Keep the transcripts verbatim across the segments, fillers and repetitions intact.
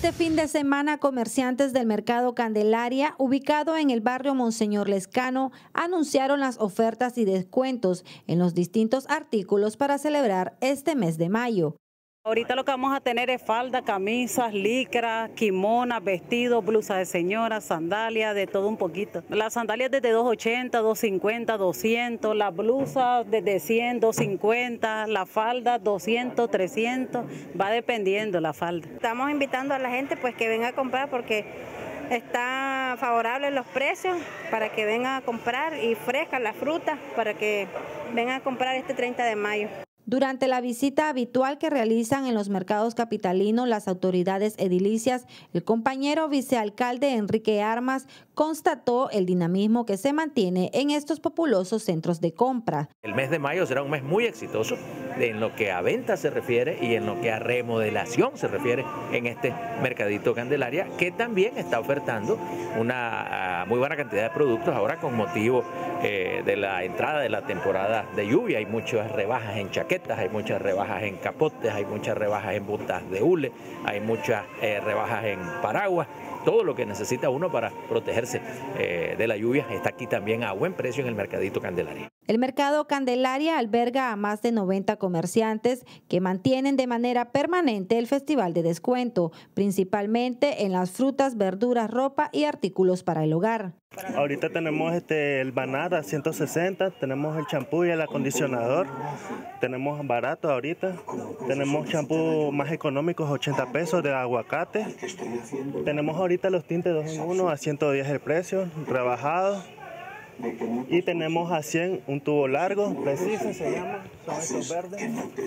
Este fin de semana, comerciantes del Mercado Candelaria, ubicado en el barrio Monseñor Lescano, anunciaron las ofertas y descuentos en los distintos artículos para celebrar este mes de mayo. Ahorita lo que vamos a tener es falda, camisas, licra, kimonas, vestidos, blusas de señora, sandalias, de todo un poquito. Las sandalias desde dos ochenta, dos cincuenta, doscientos, las blusas desde cien, doscientos cincuenta, la falda doscientos, trescientos, va dependiendo la falda. Estamos invitando a la gente pues que venga a comprar porque está favorable los precios para que vengan a comprar y fresca la fruta para que vengan a comprar este treinta de mayo. Durante la visita habitual que realizan en los mercados capitalinos las autoridades edilicias, el compañero vicealcalde Enrique Armas constató el dinamismo que se mantiene en estos populosos centros de compra. El mes de mayo será un mes muy exitoso en lo que a venta se refiere y en lo que a remodelación se refiere en este Mercadito Candelaria, que también está ofertando una muy buena cantidad de productos ahora con motivo eh, de la entrada de la temporada de lluvia. Hay muchas rebajas en chaquetas, hay muchas rebajas en capotes, hay muchas rebajas en botas de hule, hay muchas eh, rebajas en paraguas. Todo lo que necesita uno para protegerse eh, de la lluvia está aquí también a buen precio en el Mercadito Candelaria. El Mercado Candelaria alberga a más de noventa comerciantes que mantienen de manera permanente el festival de descuento, principalmente en las frutas, verduras, ropa y artículos para el hogar. Ahorita tenemos este, el Banat a ciento sesenta, tenemos el champú y el acondicionador, tenemos barato ahorita, tenemos champú más económicos, ochenta pesos de aguacate, tenemos ahorita los tintes dos en uno a ciento diez el precio, rebajado. Y tenemos a cien un tubo largo, preciso se llama, son estos verdes,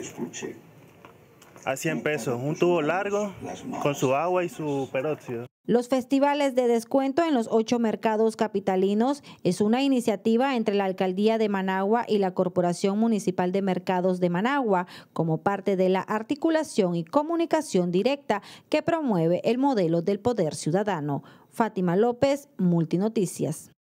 a cien pesos, un tubo largo con su agua y su peróxido. Los festivales de descuento en los ocho mercados capitalinos es una iniciativa entre la Alcaldía de Managua y la Corporación Municipal de Mercados de Managua como parte de la articulación y comunicación directa que promueve el modelo del poder ciudadano. Fátima López, Multinoticias.